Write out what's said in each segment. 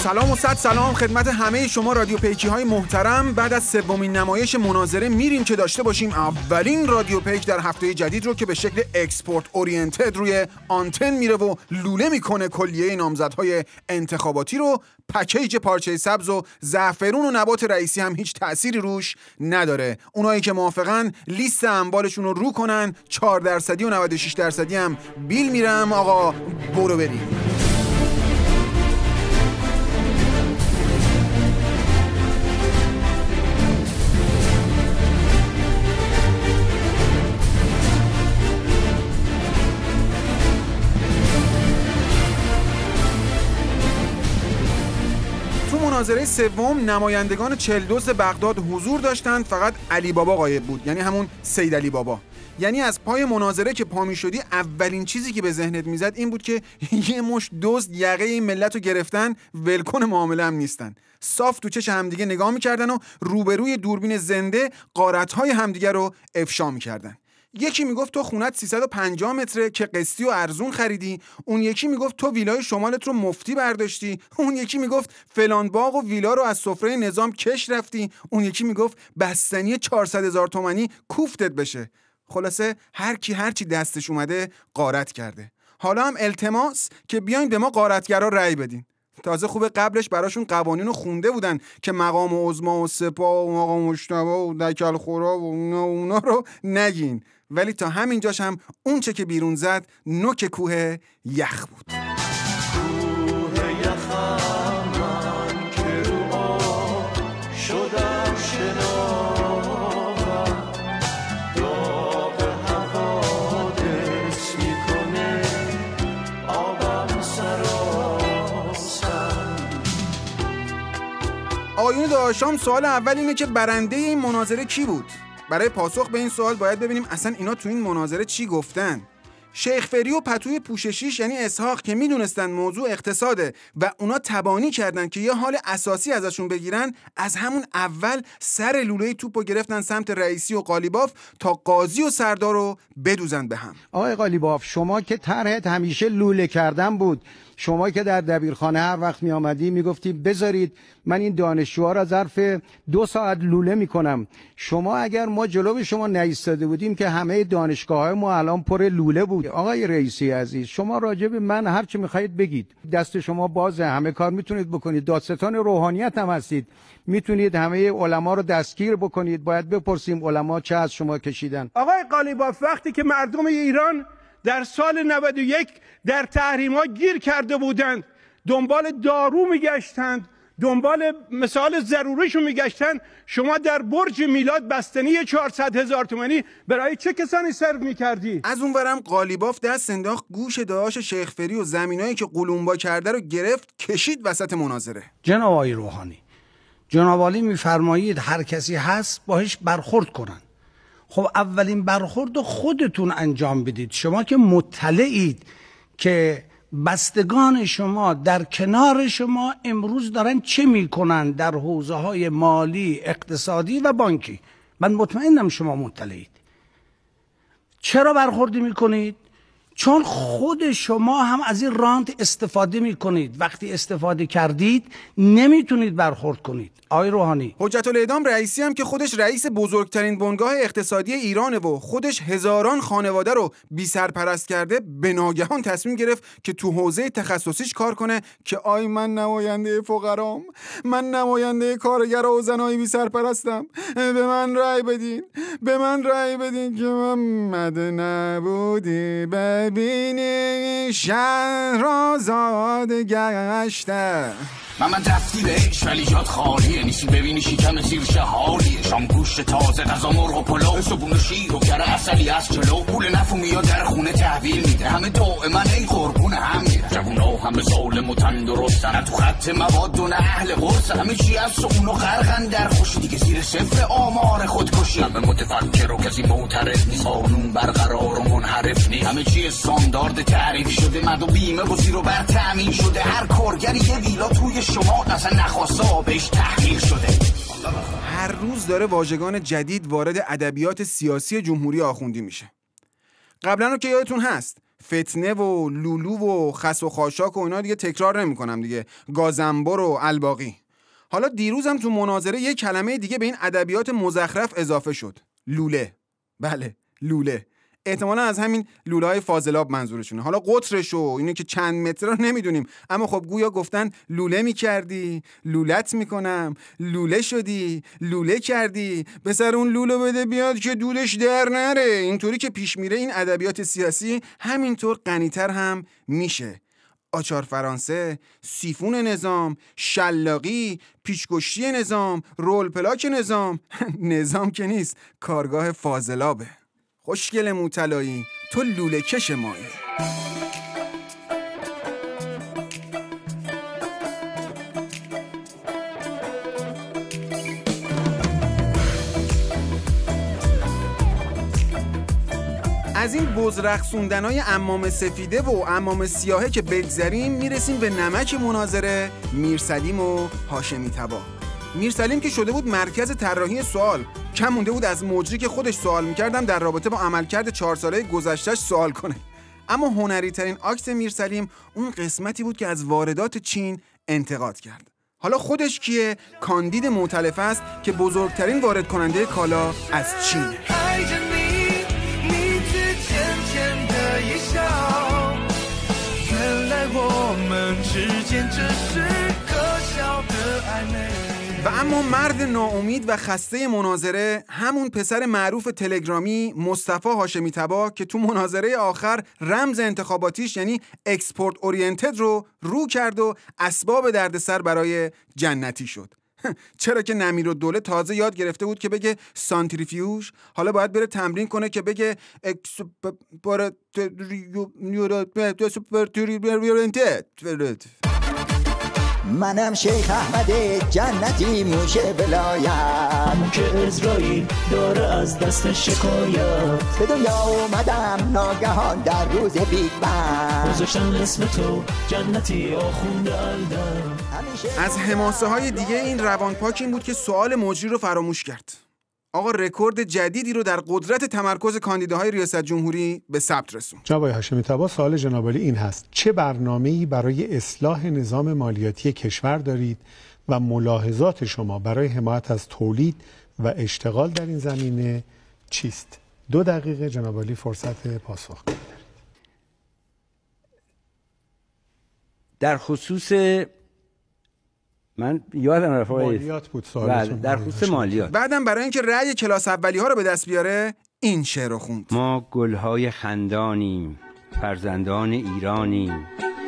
سلام و صد سلام خدمت همه شما رادیو پیجی های محترم. بعد از سومین نمایش مناظره میریم که داشته باشیم اولین رادیو پیج در هفته جدید رو که به شکل اکسپورت اورینتد روی آنتن میره و لوله میکنه کلیه نامزدهای انتخاباتی رو. پکیج پارچه سبز و زعفرون و نبات رئیسی هم هیچ تأثیری روش نداره. اونایی که موافقن لیست اموالشون رو کنن. 4% و 96% هم بیل میرم. آقا برو بریم. مناظره سوم نمایندگان 42 بغداد حضور داشتند، فقط علی بابا غایب بود، یعنی همون سید علی بابا. یعنی از پای مناظره که پا می شدی اولین چیزی که به ذهنت میزد این بود که یه مش دزد یقه این ملت رو گرفتن، ولکن معامله هم نیستن. صاف تو چش همدیگه نگاه میکردن و روبروی دوربین زنده غارت‌های همدیگه رو افشا میکردن. یکی میگفت تو خونت 350 متره که قسطی و ارزون خریدی، اون یکی میگفت تو ویلای شمالت رو مفتی برداشتی، اون یکی میگفت فلان باغ و ویلا رو از سفره نظام کش رفتی، اون یکی میگفت بستنی 400,000 تومانی کوفتت بشه. خلاصه هر کی هر چی دستش اومده غارت کرده. حالا هم التماس که بیاین به ما غارتگرا رأی بدین. تازه خوبه قبلش براشون قوانین رو خونده بودن که مقام عظما و سپاه و مقام مجتبی و دکل خورا و اونا رو نگین. ولی تا همینجاش هم اون چه که بیرون زد نوک کوه یخ بود. کوه یخم من که رو آب شدم شناور، داغ حوادث میکنه آبم سراسر. آقایون داشتم سوال اول اینه که برنده این مناظره کی بود؟ برای پاسخ به این سوال باید ببینیم اصلا اینا تو این مناظره چی گفتن. شیخ فری و پتوی پوششیش یعنی اسحاق که میدونستن موضوع اقتصاده و اونا تبانی کردن که یه حال اساسی ازشون بگیرن، از همون اول سر لوله توپو گرفتن سمت رئیسی و قالیباف تا قاضی و سردار رو بدوزن به هم. آقای قالیباف، شما که طرحت همیشه لوله کردن بود، شما که در دبیرخانه هر وقت می آمدی می گفتی بذارید من این دانشجوها را ظرف 2 ساعت لوله می کنم. شما اگر ما جلو شما نایستاده بودیم که همه دانشگاه های ما الان پر لوله بود. آقای رئیسی عزیز، شما راجع به من هر چی میخواهید بگید، دست شما بازه، همه کار میتونید بکنید، دادستان روحانیت هم هستید، میتونید همه علما رو دستگیر بکنید. باید بپرسیم علما چه از شما کشیدن. آقای قالیباف، وقتی که مردم ایران در سال 91 در تحریم‌ها گیر کرده بودند، دنبال دارو میگشتند، دنبال مثال ضروریشو میگشتند، شما در برج میلاد بستنی 400,000 تومانی برای چه کسانی سرو میکردی؟ از اونورم قالیباف دست انداخت گوش داداش شیخ فری و زمینایی که قلمبا کرده رو گرفت کشید وسط مناظره. جناب آقای روحانی، جناب عالی میفرمایید هر کسی هست باهاش برخورد کنن. خب اولین برخورد خودتون انجام بدید. شما که مطلعید که بستگان شما در کنار شما امروز دارن چه میکنن در حوزه های مالی، اقتصادی و بانکی. من مطمئنم شما مطلعید. چرا برخورد میکنید؟ چون خود شما هم از این رانت استفاده میکنید. وقتی استفاده کردید نمیتونید برخورد کنید. آقای روحانی، حجت الاعدام رئیسی هم که خودش رئیس بزرگترین بنگاه اقتصادی ایرانه و خودش هزاران خانواده رو بی سرپرست کرده، به ناگهان تصمیم گرفت که تو حوزه تخصصیش کار کنه که آی من نماینده فقرام، من نماینده کارگرها و زنای بی سرپرستم، به من رأی بدین، به من رأی بدین که محمد نبودی ببینی شهر آزاد گشته. من رفتی بهش ولی جات خالیه، نیستی ببینی شکم زیرش حالیه. شام گوشت تازه، غذا مرغ و پلو، صبحونه شیر و گره عسلی از جلو. پول نفو میاد در خونه تحویل میده، همه دائما ای قربون هم میره. جوونا همه سالم و تندرستن، نه تو خط مواد و نه اهل قرص. همه چی از اونو غرقن در خوشی، دیگه زیر صفر آمار خودکشی. همه متفکر و کسی معترض نیست، قانون برقرار و منحرف نیست. همه چی استاندارد تعریف شده، مد و بیمه و زیر و بر تامین شده. هر کارگری یه ویلا توی شما اصلا نخواسته بهش تحمیل شده. هر روز داره واژگان جدید وارد ادبیات سیاسی جمهوری آخوندی میشه. قبلا رو که یادتون هست فتنه و لولو و خس و خاشاک و اینا دیگه تکرار نمی‌کنم دیگه، گازنبر و الباقی. حالا دیروزم تو مناظره یه کلمه دیگه به این ادبیات مزخرف اضافه شد، لوله. بله لوله، احتمالا از همین لوله‌های فاضلاب منظورشونه. حالا قطرش و اینه که چند متر رو نمیدونیم، اما خب گویا گفتن لوله میکردی، لولت میکنم، لوله شدی، لوله کردی، به سر اون لوله بده بیاد که دودش در نره. اینطوری که پیش میره این ادبیات سیاسی همینطور غنی‌تر هم میشه. آچار فرانسه، سیفون نظام، شلاقی، پیچ‌کشی نظام، رول پلاک نظام. نظام که نیست، کارگاه فاضلابه. خوشگل موطلایی، تو لوله کش مایی. از این بزرقصوندنای عمام سفیده و عمام سیاهه که بگذریم، میرسیم به نمک مناظره میرسلیم و هاشمی تبا. میرسلیم که شده بود مرکز طراحی سوال، کم مونده بود از مجری که خودش سوال میکردم در رابطه با عملکرد 4 ساله گذشتهش سوال کنه. اما هنری ترین آکت میرسلیم اون قسمتی بود که از واردات چین انتقاد کرد. حالا خودش کیه؟ کاندید معتلف است که بزرگترین وارد کننده کالا از چین. و اما مرد ناامید و خسته مناظره همون پسر معروف تلگرامی مصطفی هاشمی تبا که تو مناظره آخر رمز انتخاباتیش یعنی اکسپورت اورینتد رو کرد و اسباب دردسر برای جنتی شد. چرا که نمیرالدوله تازه یاد گرفته بود که بگه سانتریفیوژ، حالا باید بره تمرین کنه که بگه منم شیخ احمد جنتی موشه بلایم، همون که اسرائیل داره از دست شکایت. به دنیا اومدم ناگهان در روز بیگ بنگ، گذاشتن اسم تو جنتی آخونده الدم. از حماسه های دیگه این روانپاک این بود که سوال مجری رو فراموش کرد. آقا رکورد جدیدی رو در قدرت تمرکز کاندیداهای ریاست جمهوری به ثبت رسوند. جناب هاشمی تبا، سوال جناب عالی این هست: چه برنامه‌ای برای اصلاح نظام مالیاتی کشور دارید و ملاحظات شما برای حمایت از تولید و اشتغال در این زمینه چیست؟ 2 دقیقه جناب عالی فرصت پاسخ دارید. در خصوص من یادم رفت مالیات بود سوالتون. در خصوص مالیات. بعدم برای اینکه رأی کلاس اولی ها رو به دست بیاره این شعر رو خوند: ما گلهای خندانیم، فرزندان ایرانیم.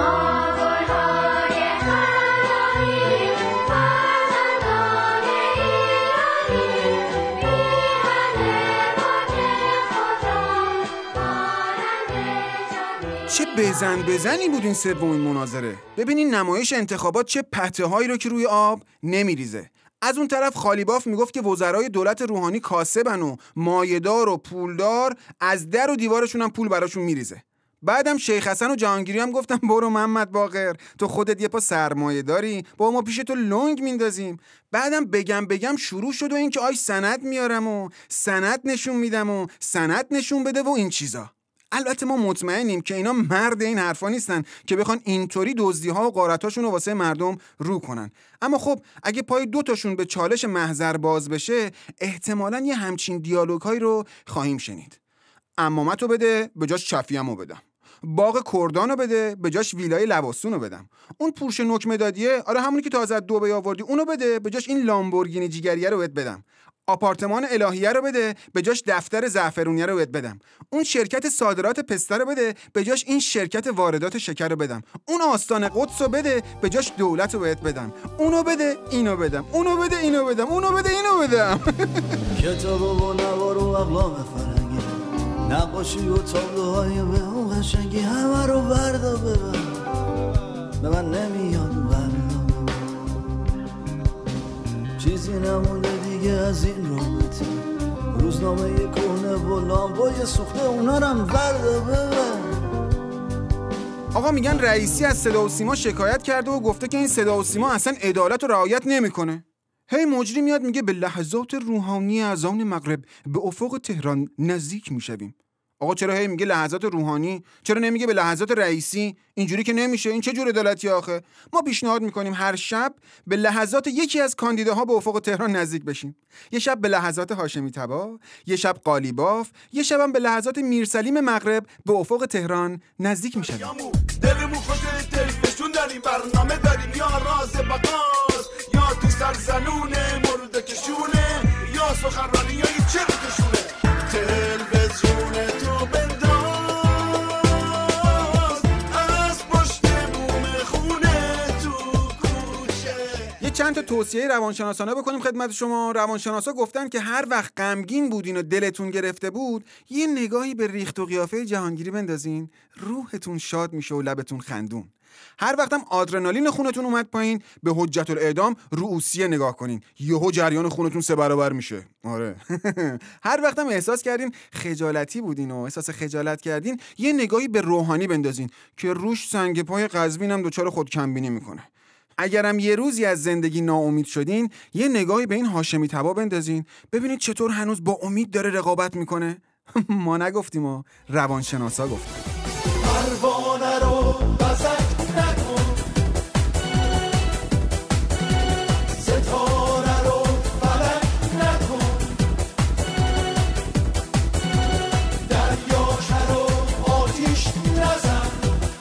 چه بزنی بود این سومین مناظره. ببینین نمایش انتخابات چه پته هایی رو که روی آب نمیریزه. از اون طرف خالیباف میگفت که وزرای دولت روحانی کاسبن و مایه‌دار و پولدار، از در و دیوارشون هم پول براشون میریزه. بعدم شیخ حسن و جهانگیری هم گفتن برو محمد باقر، تو خودت یه پا سرمایه داری، با ما پیش تو لنگ میندازیم. بعدم بگم شروع شد و این که آی سند میارم و سند نشون میدم و سند نشون بده و این چیزا. البته ما مطمئنیم که اینا مرد این حرفا نیستن که بخوان اینطوری دزدی‌ها و غارت‌هاشون رو واسه مردم رو کنن. اما خب اگه پای 2 تاشون به چالش محضر باز بشه، احتمالاً یه همچین دیالوگ‌هایی رو خواهیم شنید. عمامتو بده به جاش چفیه‌مو بدم، باغ کردانو بده به جاش ویلای لواسونو بدم، اون پورش نوک مدادیه، آره همونی که تازه دبی آوردی اونو بده به جاش این لامبورگینی جیگریه رو بهت بدم، آپارتمان الهیه رو بده به جاش دفتر زعفرونیه رو بهت بدم، اون شرکت صادرات پسته رو بده به جاش این شرکت واردات شکر رو بدم، اون آستان قدس رو بده به جاش دولت رو بهت بدم، اونو بده اینو بدم، اونو بده اینو بدم، اونو بده اینو بدم. کتاب و نوار و اقلام فرنگی، نقاشی و تابلوهای به اون قشنگی، همه رو بردا ببر، به من نمیاد بردا ببر، چیزی نمونده دیگه از این رابطه، روزنامه کهنه و لامبای سوخته اونا رو هم بردا ببر. آقا میگن رئیسی از صدا و سیما شکایت کرده و گفته که این صدا و سیما اصلا عدالت رو رعایت نمیکنه. هی مجری میاد میگه به لحظات روحانی اذان مغرب به افق تهران نزدیک میشویم. آقا چرا هی میگه لحظات روحانی؟ چرا نمیگه به لحظات رئیسی؟ اینجوری که نمیشه. این چه جور عدالتی آخه؟ ما پیشنهاد میکنیم هر شب به لحظات یکی از کاندیداها به افق تهران نزدیک بشیم. یه شب به لحظات هاشمی طبا، یه شب قالیباف، یه شبم به لحظات میرسلیم مغرب به افق تهران نزدیک میشیم. دلمون خوشه تلویزیون داریم، برنامه داریم، یا راز بقاس یا تو سرزنونه مرده کشونه یا سخنرانی یا چه کشونه. تلویزیون تو بنداز از پشت بوم خونه تو کوچه. یه چند تا توصیه روانشناسانه بکنیم خدمت شما. روانشناسا گفتن که هر وقت غمگین بودین و دلتون گرفته بود، یه نگاهی به ریخت و قیافه جهانگیری بندازین، روحتون شاد میشه و لبتون خندون. هر وقتم آدرنالین خونتون اومد پایین، به حجت الاعدام رؤوسیه نگاه کنین، یهو جریان خونتون 3 برابر میشه. آره. هر وقتم احساس کردین خجالتی بودین و احساس خجالت کردین، یه نگاهی به روحانی بندازین که روش سنگ پای قزوین هم دچار خود کمبینی میکنه. اگرم یه روزی از زندگی ناامید شدین، یه نگاهی به این هاشمی طبا بندازین، ببینید چطور هنوز با امید داره رقابت میکنه. ما نگفتیم، ما روانشناسا گفتن. پروانه رو بزک نکن، ستاره رو فلک نکن، دریاچه رو آتیش نزن،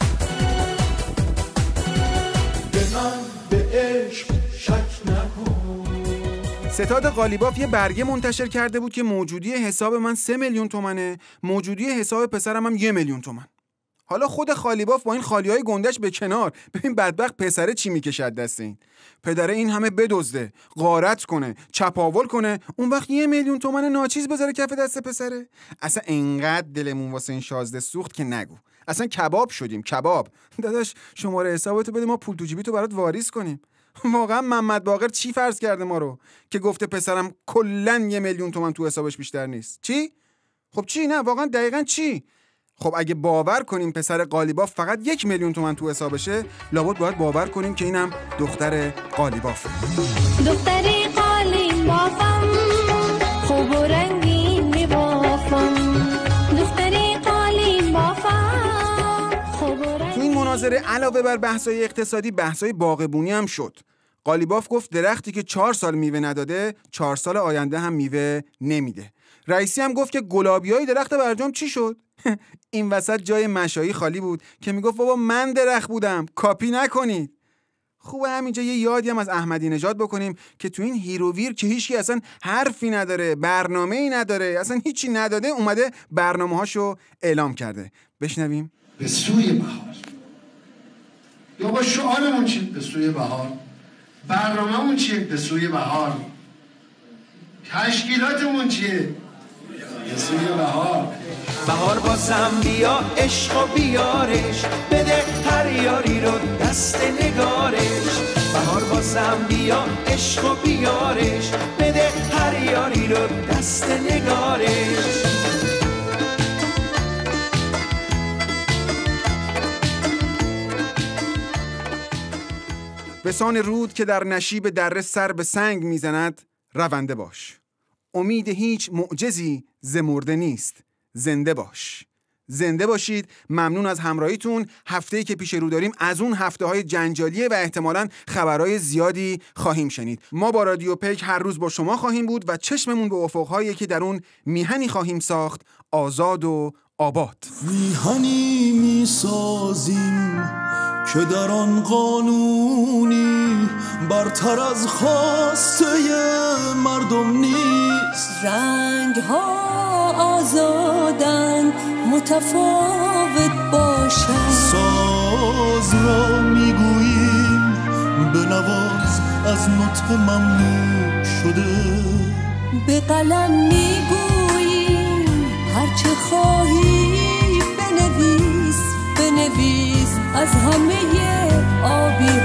به من به عشق شک نکن. ستاد قالیباف یه برگه منتشر کرده بود که موجودی حساب من 3 میلیون تومنه، موجودی حساب پسرم هم 1 میلیون تومن. حالا خود قالیباف با این خالیهای گندش به کنار، ببین بدبخت پسره چی میکشد دست این. پدره این همه بدزده، غارت کنه، چپاول کنه، اون وقت 1 میلیون تومن ناچیز بذاره کف دست پسره. اصلا انقدر دلمون واسه این شازده سوخت که نگو. اصلا کباب شدیم، کباب. داداش شماره حسابتو بده ما پول تو جیبی تو برات واریز کنیم. واقعا محمد باقر چی فرض کرده ما رو که گفته پسرم کلاً 1 میلیون تومن تو حسابش بیشتر نیست؟ چی؟ خب چی؟ نه واقعا دقیقاً چی؟ خب اگه باور کنیم پسر قالیباف فقط 1 میلیون تومن تو حسابشه، لابد باید باور کنیم که اینم دختر قالیبافه. دختری قالیبافم، خوب و رنگین میبافم. دختری قالیبافم، خوب و رنگین. تو این مناظره علاوه بر بحث‌های اقتصادی، بحث‌های باغبونی هم شد. قالیباف گفت درختی که 4 سال میوه نداده 4 سال آینده هم میوه نمیده. رئیسی هم گفت که گلابیای درخت برجام چی شد؟ این وسط جای مشایی خالی بود که میگفت بابا من درخت بودم، کاپی نکنید. خوبه همینجا یه یادی هم از احمدی نژاد بکنیم که تو این هیروویر که هیچکی اصلا حرفی نداره، برنامه‌ای نداره، اصلا هیچی نداده، اومده برنامه‌هاشو اعلام کرده. بشنویم. به سوی بهار. یا با شعارمون چی؟ به سوی بهار. برنامه‌مون چیه؟ به سوی بهار. تشکیلاتمون چیه؟ به سوی بهار. بهار بازم بیا عشق و بیارش، بده هر یاری رو دست نگارش. بهار بازم بیا عشق و بیارش، بده هر یاری رو دست نگارش. بسان رود که در نشیب دره سر به سنگ میزند، رونده باش. امید هیچ معجزی ز مرده نیست، زنده باش. زنده باشید. ممنون از همراهیتون. هفته‌ای که پیش رو داریم از اون هفته‌های جنجالیه و احتمالاً خبرهای زیادی خواهیم شنید. ما با رادیو پیک هر روز با شما خواهیم بود و چشممون به افق‌هایی که در اون میهنی خواهیم ساخت، آزاد و آباد. میهنی میسازیم که در آن قانونی برتر از خواسته مردم نیست. رنگ ها آزادن متفاوت باشن. ساز را میگوییم بنواز از نطق ممنوع شده. به قلم میگوییم هرچه خواهی بنویس، بنویس از همه آبی